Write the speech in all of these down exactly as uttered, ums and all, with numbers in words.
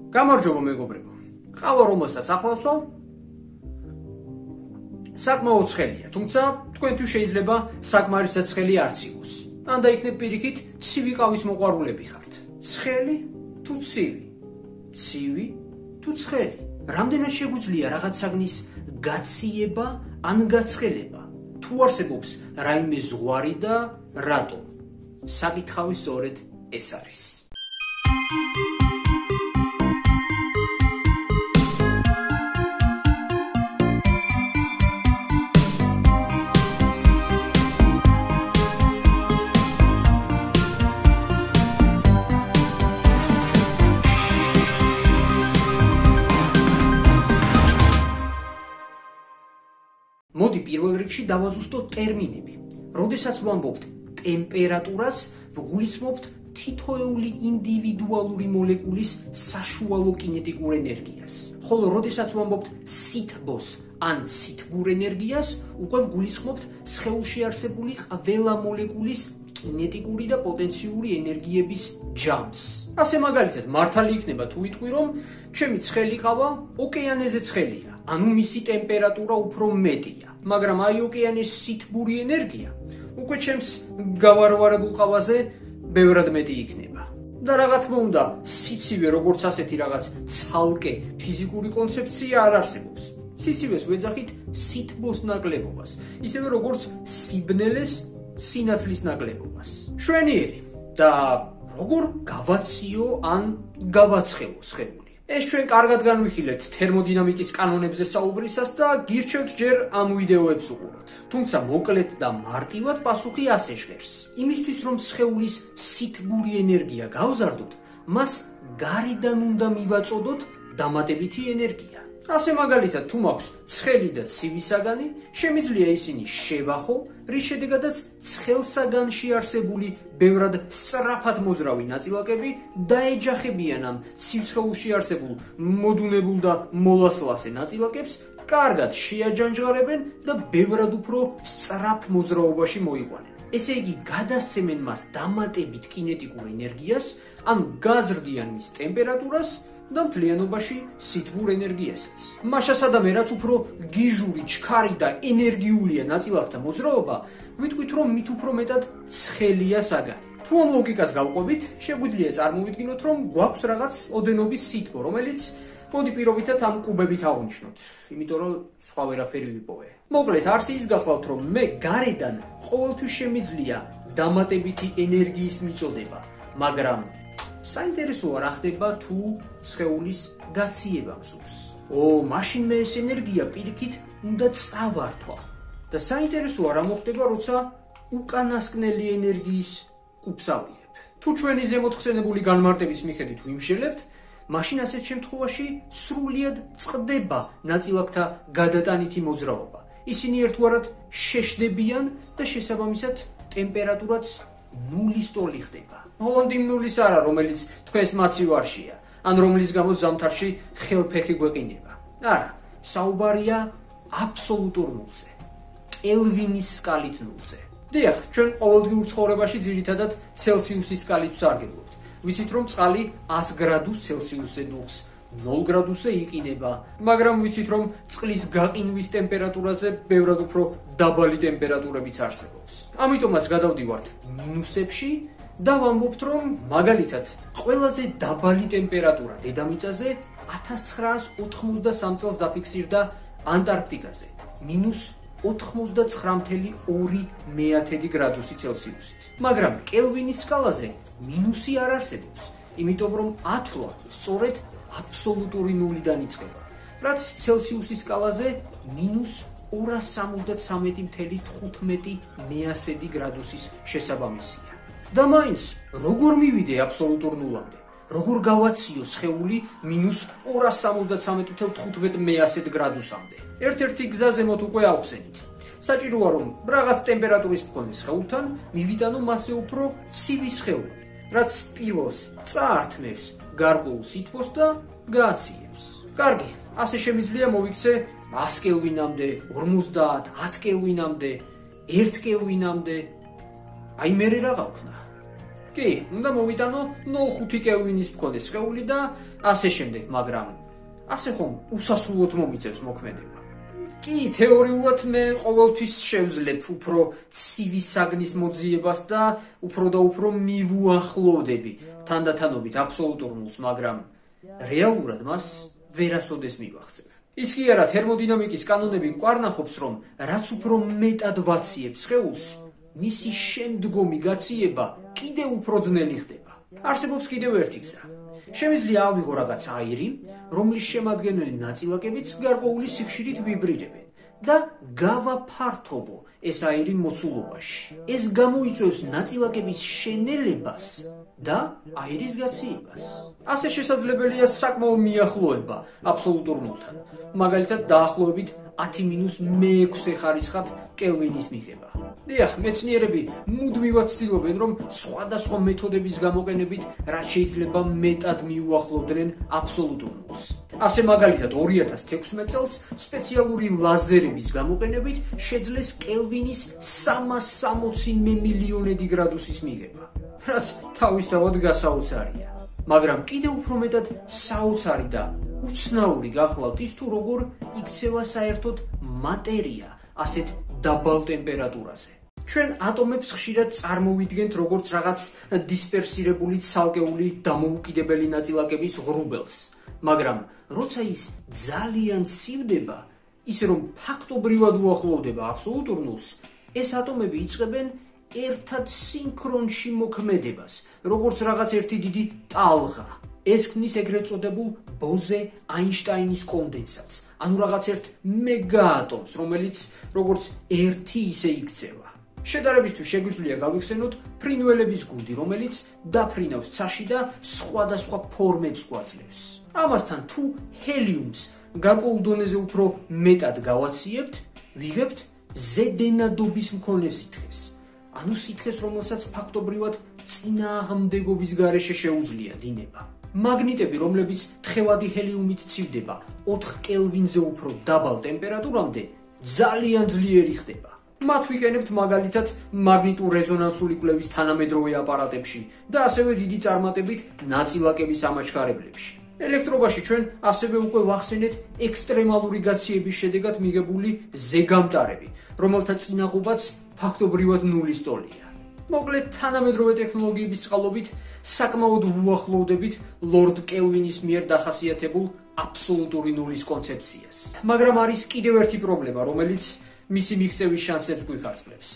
გამარჯობა მეგობრებო. ყავა რომელსაც ახლავსო საკმაოდ ცხელია, თუმცა თქვენთვის შეიძლება საკმარისად ცხელი არც იყოს. ან დაიქნებ პირიქით ცივი ყავის მოყვარულები ხართ. ცხელი თუ ცივი? ცივი თუ ცხელი? რამდენად შეგვიძლია რაღაც საგნის გაციება ან გაცხელება? თუ არსებობს რაიმე ზღვარი და რატომ? საკითხავი სწორედ ეს არის. მოდი პირველ რიგში დავაზუსტოთ ტერმინები. როდესაც ვამბობთ ტემპერატურას, ვგულისხმობთ თითოეული ინდივიდუალური მოლეკულის საშუალო კინეტიკურ ენერგიას. ხოლო როდესაც ვამბობთ სითბოს ან სითბურ ენერგიას, უკვე ვგულისხმობთ სხეულში არსებული ყველა მოლეკულის კინეტიკური და პოტენციური ენერგიების ჯამს. ასე მაგალითად, მართალი იქნება თუ ვიტყვი, რომ ჩემი ცხელი ყავა ოკეანეზე ცხელია, ანუ მისი ტემპერატურა უფრო მეტია, მაგრამ აი ოკეანის სითბური ენერგია უკვე ჩემს გავარვარებულ ყავაზე ბევრად მეტი იქნება. და რა თქმა უნდა, სიცივე როგორც ასეთი რაღაც ცალკე ფიზიკური კონცეფცია არ არსებობს. სიცივეს ვეძახით სითბოს ნაკლებობას, ისევე როგორც სიბნელეს სინათლის ნაკლებობას. შვენიერი და როგორ გავაციო ან გავაცხელო სხეული? ეს ჩვენ კარგად განვიხილეთ თერმოდინამიკის კანონებზე საუბრისას და გირჩევთ ჯერ ამ ვიდეოებს უყუროთ. თუმცა მოკლედ და მარტივად პასუხი ასე ჟღერს. იმისთვის რომ სხეულის სითბური ენერგია გავზარდოთ, მას გარედან უნდა მივაწოდოთ დამატებითი ენერგია. ასე მაგალითად, თუ მაქვს ცხელი და ცივი საგანი, შემიძლია ისინი შევახო, რის შედეგადაც ცხელ საგანში არსებული ბევრად სწრაფად მოზრავი ნაწილაკები დაეჯახებიან ამ ცივ სხეულში არსებულ მოდუნებულ და მოლასლასე ნაწილაკებს, კარგად შეაჯანჯღარებენ და ბევრად უფრო სწრაფ მოძრაობაში მოიყვანენ. ესე იგი, გადასცემენ მას დამატებით კინეტიკურ ენერგიას, ანუ გაზრდიან მის ტემპერატურას და მთლიანობაში სითბურ ენერგიასაც. მაშასადამე, რაც უფრო გიჟური, ჩქარი და ენერგიულია ნაწილაკთა მოძრაობა, ვიტყვით, რომ მით უფრო მეტად ცხელია საგანი. თუ ამ ლოგიკას გავყვებით, შეგვიძლია წარმოვიდგინოთ, რომ გვაქვს რაღაც ოდენობის სითბო, რომელიც მოდი პირობითად ამ კუბებით ავნიშნოთ, იმიტომ რომ სხვა ვერაფერი ვიპოვე. მოკლედ, არც ის გახლავთ, რომ მე გარედან ყოველთვის შემიძლია დამატებითი ენერგიის მიწოდება, მაგრამ საინტერესოა რა ხდება თუ სხეულის გაციება მსურს. ო, მაშინ მე ეს ენერგია პირიქით უნდა წავართვა. და საინტერესოა რა მოხდება, როცა უკანასკნელი ენერგიის კუბს ავიღებ. თუ ჩვენი ზემოთხსენებული განმარტების მიხედვით ვიმშელებთ, მაშინ ასეთ შემთხვევაში სრულიად წყდება ნაწილაკთა გადატანითი მოძრაობა. ისინი ერთგვარად შეშდებიან და შესაბამისად ტემპერატურაც ნულის ტოლი ხდება. ჰოლანდი ნულის არა, რომელიც თქვენს მაცივარშია, ან რომლის გამოც ზამთარში ხელფეხი გვეყინება. არა, საუბარია აბსოლუტურ ნულზე. კელვინის სკალით ნულზე. დიახ, ჩვენ ყოველდღიურ ცხოვრებაში ძირითადად ცელსიუსის სკალით ვსარგებლობთ. ვიცით, რომ წყალი ას გრადუს ცელსიუსზე დუხს, ნულ გრადუსზე იყინება, მაგრამ ვიცით, რომ წყლის გაყინვის ტემპერატურაზე ბევრად უფრო დაბალი ტემპერატურებიც არსებობს. ამიტომაც გადავდივართ მინუსებში და ვამბობთ, რომ მაგალითად, ყველაზე დაბალი ტემპერატურა დედამიწაზე ათას ცხრაას ოთხმოცდასამ წელს დაფიქსირდა ანტარქტიკაზე, მინუს ოთხმოცდაცხრა მცდამეტი ორი გრადუსი ცელსიუსით. მაგრამ კელვინის სკალაზე მინუსი არ არსებობს, იმიტომ რომ ათვლა სწორედ აბსოლუტური ნულიდან იწყება, რაც ცელსიუსის სკალაზე მინუს ორას სამოცდათვრამეტი მცდამეტი თხუთმეტი გრადუსის შესაბამისია. და მაინც, როგორ მივიდე აბსოლუტურ ნულამდე? როგორ გავაციო სხეული მინუს ორას სამოცდათვრამეტი თხუთმეტი გრადუსამდე? ერთ-ერთი გზა ზემოთ უკვე ავხსენით. საჭიროა რომ რაღაც ტემპერატურის მქონე სხეულთან მივიტანო მასზე უფრო ცივი სხეული, რაც პირველს წაართმევს გარკვეულ სითბოს და გააციებს. კარგი, ასე შემიძლია მოვიქცე ას კელვინამდე, ორმოცდაათ, ათ კელვინამდე, ერთ კელვინამდე. აი მერე რა გავქნა? კი, უნდა მოვიტანო ნულ ხუთი კელვინის მქონე სხეული და ასე შემდეგ, მაგრამ ასე ხომ უსასრულოდ მომიწევს მოქმედება. კი, თეორიულად მე ყოველთვის შევძლებ უფრო ცივი საგნის მოძიებას და უფრო და უფრო მივუახლოვდები თანდათანობით აბსოლუტურ ნულს, მაგრამ რეალურად მას ვერასოდეს მივახცევ. ის კი არა, თერმოდინამიკის კანონები გვარნახობს, რომ რაც უფრო მეტად ვაციებ სხეულს, მისი შემდგომი გაციება კიდევ უფრო ძნელი ხდება. არსებობს კიდევ ერთი გზა. შემიძლია ავიღო რაღაც აირი, რომლის შემადგენელი ნაწილაკებიც გარკვეული სიხშირით ვიბრირებენ და გავაფართოვო ეს აირი მოცულობაში. ეს გამოიწვევს ნაწილაკების შენელებას და აირის გაციებას. ასე შესაძლებელია საკმაო მიახლოება აბსოლუტურ ნულთან. მაგალითად დაახლოებით ათი მინუს მეექვსე ხარისხად კელვინის მიღება. დიახ, მეცნიერები მუდმივად ცდილობენ, რომ სხვადასხვა მეთოდების გამოყენებით რაც შეიძლება მეტად მიუახლოვდნენ აბსოლუტურ ნულს. ასე მაგალითად ორი ათას თექვსმეტ წელს სპეციალური ლაზერების გამოყენებით შეძლეს კელვინის სამას სამოცი მემილიონედი გრადუსის მიღება, რაც თავისთავად გასაოცარია. მაგრამ კიდევ უფრო მეტად საოცარი და უცნაური გახლავთ ის, თუ როგორ იქცევა საერთოდ მატერია ასეთ დაბალ ტემპერატურაზე. ჩვენ ატომებს ხშირად წარმოვიდგენთ როგორც რაღაც დისპერსირებული ცალკეული დამოუკიდებელი ნაწილაკების ღრუბელს, მაგრამ როცა ის ძალიან ცივდება, ისე რომ ფაქტობრივად უახლოვდება აბსოლუტურ ნულს, ეს ატომები იწყებენ ერთად სინქრონში მოქმედებას, როგორც რაღაც ერთი დიდი ტალღა. ეს ქმნის ეგრეთ წოდებულ ბოზე-აინშტაინის კონდენსატს, ანუ რაღაც ერთ მეგაატომს, რომელიც როგორც ერთი ისე იქცევა. შედარებისთვის შეგვიძლია გავიხსენოთ ფრინველების გუნდი, რომელიც დაფრინავს ცაში და სხვადასხვა ფორმებს გვაძლევს. ამასთან თუ ჰელიუმს გარკვეულ დონეზე უფრო მეტად გავაციებთ, ვიღებთ ზედენადობის მქონე სითხეს. ანუ სითხეს, რომელსაც ფაქტობრივად წინააღმდეგობის გარეშე შეუძლია დინება. მაგნიტები, რომლებიც თხევადი ჰელიუმით ცივდება ოთხ კელვინზე უფრო დაბალ ტემპერატურამდე, ძალიან ძლიერი ხდება. მათ ვიყენებთ მაგალითად მაგნიტურ-რეზონანსული კვლევის თანამედროვე აპარატებში და ასევე დიდი წარმატებით ნაწილაკების ამაჩქარებლებში. ელექტრობაში ჩვენ ასევე უკვე ვახსენეთ ექსტრემალური გაციების შედეგად მიღებული ზეგამტარები, რომელთა წინაღობაც ფაქტობრივად ნულის ტოლია. მოკლედ, თანამედროვე ტექნოლოგიების წყალობით საკმაოდ უახლოვდებით ლორდ კელვინის მიერ დახასიათებულ აბსოლუტური ნულის კონცეფციას. მაგრამ არის კიდევ ერთი პრობლემა, რომელიც მისი მიღწევის შანსებს გვიხარწყლებს.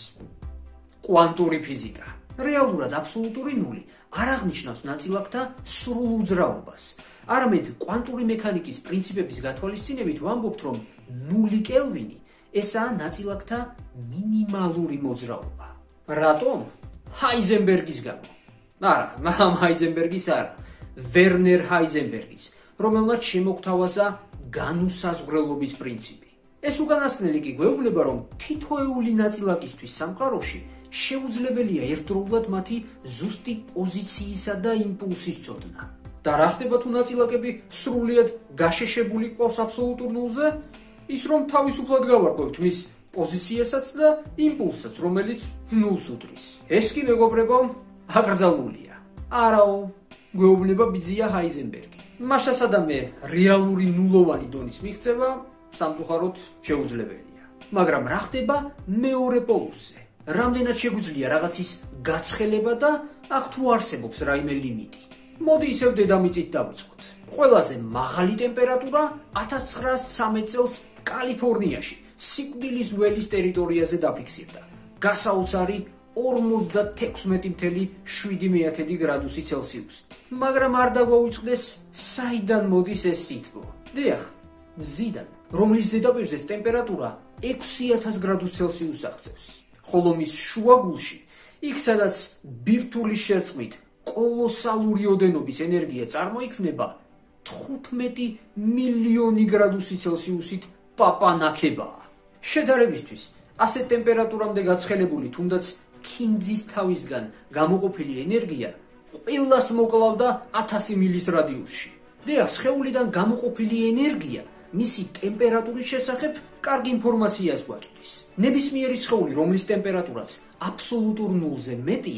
კვანტური ფიზიკა. რეალურად აბსოლუტური ნული არ აღნიშნავს ნაწილაკთა სრულ უძრაობას. არამედ კვანტური მექანიკის პრინციპების გათვალისწინებით ვამბობთ, რომ ნული კელვინი ესაა ნაწილაკთა მინიმალური მოძრაობა. რატომ? ჰაიზენბერგის გამო. არა, ამ ჰაიზენბერგის არა, ვერნერ ჰაიზენბერგის, რომელმაც შემოგთავაზა განუსაზღვრელობის პრინციპი. ეს უკანასკნელი კი გვეუბნება, რომ თითოეული ნაწილაკისთვის სამყაროში შეუძლებელია ერთდროულად მათი ზუსტი პოზიციისა და იმპულსის წოდნა. და რა ხდება თუ ნაწილაკები სრულიად გაშეშებული ყავს აბსოლუტურ ნულზე? ის რომ თავისუფლად გავარკვევთ მის პოზიციასაც და იმპულსსაც, რომელიც ნულს უდრის. ეს კი მეგობრებო, აკრძალულია. არაო, გვეუბნება ბიძია ჰაიზენბერგი. მასასადა მე რეალური ნულოვანი დონის მიღწევა სამწუხაროდ შეუძლებელია. მაგრამ რა ხდება მეორე პოლუსზე? რამდენად შეგვიძლია რაღაცის გაცხელება და აქ თუ არსებობს რაიმე ლიმიტი? მოდი ისევ დედამიწით დავიწყოთ. ყველაზე მაღალი ტემპერატურა ათას ცხრაასი ცხრამეტ წელს კალიფორნიაში, სიკვდილის ველის ტერიტორიაზე დაფიქსირდა. გასაოცარი ორმოცდათექვსმეტი კoma შვიდი გრადუსი ცელსიუსით. მაგრამ არ დაგვაუწყდეს, საიდან მოდის ეს სითბო? დიახ, მზიდან, რომლის ზედაპირზე ტემპერატურა ექვსი ათას გრადუს ცელსიუსს აღწევს. ხოლო მის შუაგულში, იქ სადაც ბირთვული შერწყმით კოლოსალური ოდენობის ენერგია წარმოიქმნება, თხუთმეტი მილიონი გრადუსი ცელსიუსით პაპანაკებაა. შედარებისთვის, ასეთ ტემპერატურამდე გაცხელებული თუნდაც ქინძის თავისგან გამოყოფილი ენერგია ყველას მოკლავდა ათასი მილის რადიუსში. დიახ, სხეულიდან გამოყოფილი ენერგია მისი ტემპერატურის შესახებ კარგი ინფორმაციას გვაწვდის. ნებისმიერი სხეული, რომლის ტემპერატურაც აბსოლუტურ ნულზე მეტია,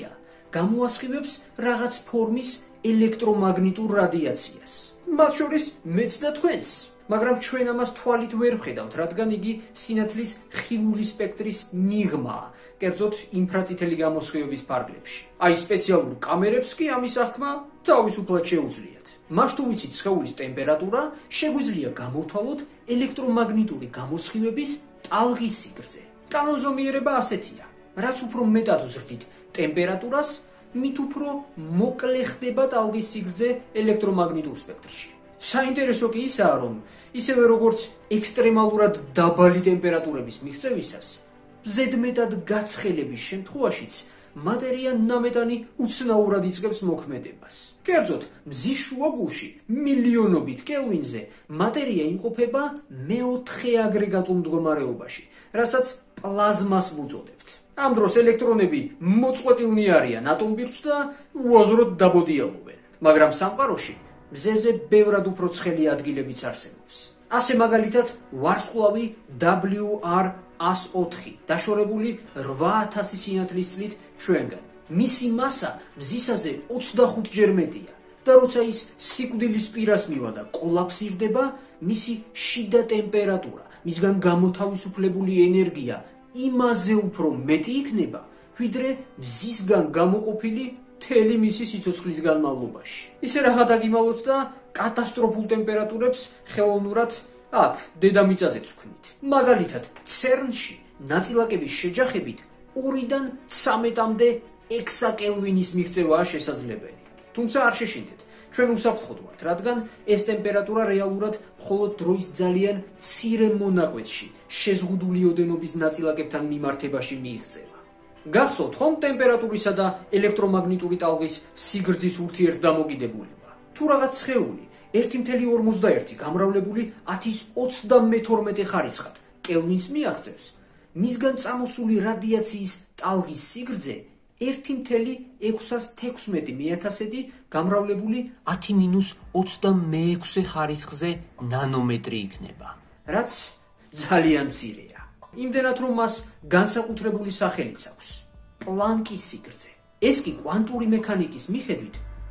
გამოასხივებს რაღაც ფორმის ელექტრომაგნიტურ რადიაციას. მათ შორის მეც და თქვენს. მაგრამ ჩვენ ამას თვალით ვერ ვხედავთ, რადგან იგი სინათლის ხილული სპექტრის მიღმაა, კერძოდ ინფრაწითელი გამოსხივების ფარგლებში. აი სპეციალურ კამერებს კი ამის აღქმა თავისუფლად შეუძლიათ. მას თუ ვიცით სხეულის ტემპერატურა, შეგვიძლია გამოვთვალოთ ელექტრომაგნიტური გამოსხივების ტალღის სიგრძე. კანონზომიერება ასეთია: რაც უფრო მეტად ვზრდით ტემპერატურას, მით უფრო მოკლე ხდება ტალღის სიგრძე ელექტრომაგნიტურ სპექტრში. საინტერესო კი ისაა, რომ ისევე როგორც ექსტრემალურად დაბალი ტემპერატურების მიღწევისას, ზედმეტად გაცხელების შემთხვევაშიც მატერია ნამეტანი უცნაურად იწყებს მოქმედებას. კერძოდ, მზის შუაგულში მილიონობით კელვინზე მატერია იმყოფება მეოთხე აგრეგატულ მდგომარეობაში, რასაც პლაზმას ვუწოდებთ. ამ დროს ელექტრონები მოწყვეტილნი არიან ატომბირთვს და უაზროდ დაბოდიალობენ. მაგრამ სამყაროში მზეზე ბევრად უფრო ცხელი ადგილებიც არსებობს. ასე მაგალითად, ვარსკვლავი დაბლიუ არ ას ოთხი დაშორებული რვა ათასი სინათლის წლით ჩვენგან. მისი მასა მზისაზე ოცდახუთჯერ მეტია და როცა ის სიკვდილის პირას მივა და კოლაფსირდება, მისი შიდა ტემპერატურა, მისგან გამოთავისუფლებული ენერგია იმაზე უფრო მეტი იქნება, ვიდრე მზისგან გამოყოფილი მთელი მისი სიცოცხლის განმავლობაში. ისე რათა დაგიმალოთ და კატასტროფულ ტემპერატურებს ხელოვნურად აქ დედამიწაზეც ვქმნით. მაგალითად, ცერნში ნაწილაკების შეჯახებით ორიდან ცამეტამდე ექსაკელვინის მიღწევაა შესაძლებელი. თუმცა არ შეშინდეთ, ჩვენ უსაფრთხოდ ვართ, რადგან ეს ტემპერატურა რეალურად მხოლოდ დროის ძალიან მცირე მონაკვეთში შეზღუდული ოდენობის ნაწილაკებთან მიმართებაში მიიღწევა. გახსოვთ ხომ ტემპერატურისა და ელექტრომაგნიტური ტალღის სიგრძის ურთიერთდამოკიდებულება? თუ რაღაც სხეული ერთი კoma ორმოცდაერთი გამრავლებული ათის ოცდამეთორმეტე ხარისხად კელვინს მიაღწევს, მისგან წამოსული რადიაციის ტალღის სიგრძე ერთი კoma ექვსას თექვსმეტი მეათასედი გამრავლებული ათი მინუს ოცდამეექვსე ხარისხზე ნანომეტრი იქნება, რაც ძალიან მცირეა. იმდენად, რომ მას განსაკუთრებული სახელიც აქვს: პლანკის სიგრძე. ეს კი კვანტური მექანიკის მიხედვით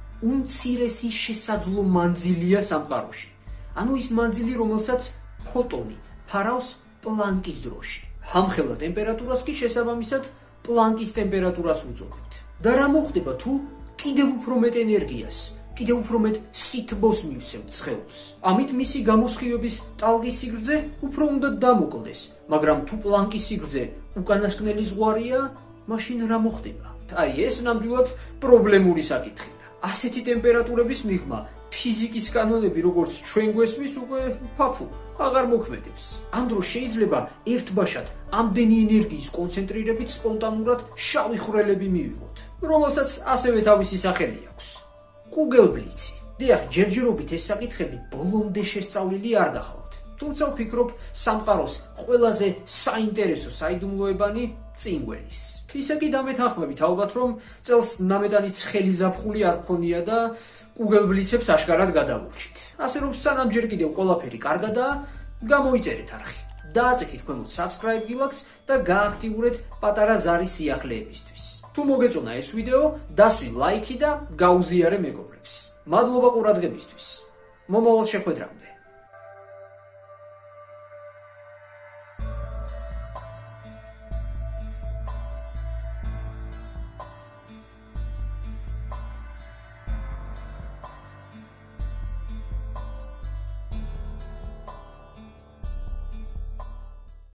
უმცირესი შესაძლო მანძილია სამყაროში. ანუ ის მანძილი, რომელსაც ფოტონი ფარავს პლანკის დროში. ამხელა ტემპერატურას კი შესაბამისად პლანკის ტემპერატურას ვუწოდებთ. და რა მოხდება თუ კიდევ უფრო მეტ ენერგიას, კიდევ უფრო მეტ სითბოს მივსევთ სხეულს? ამით მისი გამოსხივების ტალღის სიგრძე უფრო უნდა დამოკლდეს, მაგრამ თუ პლანკის სიგრძე უკანასკნელი ზღვარია, მაშინ რა მოხდება? აი ეს ნამდვილად პრობლემური საკითხია. ასეთი ტემპერატურების მიღმა ფიზიკის კანონები, როგორც ჩვენ გვესმის, უკვე ფაფუ აღარ მოქმედებს. ამ დროს შეიძლება ერთბაშად ამდენი ენერგიის კონცენტრირებით სპონტანურად შავი ხვრელები მივიღოთ, რომელსაც ასევე თავისი სახელი აქვს: კუგელბლიცი. დიახ, ჯერჯერობით ეს საკითხები ბოლომდე შესწავლილი არ გახლავთ. თუმცა ვფიქრობ, სამყაროს ყველაზე საინტერესო საიდუმლოებანი წინ გველის. ისე კი დამეთანხმებით ალბათ, რომ წელს ნამეტანი ცხელი ზაფხული არ გქონია და კუგელბლიცებს აშკარად გადავურჩით. ასე რომ სანამ ჯერ კიდევ ყველაფერი კარგადაა, გამოიწერეთ არხი. დააწექით ქვემოთ subscribe გილაქს და გააქტიურეთ პატარა ზარის სიახლეებისთვის. თუ მოგეწონა ეს ვიდეო, დასვი ლაიქი და გაუზიარე მეგობრებს. მადლობა ყურადღებისთვის. მომავალ შეხვედრამდე.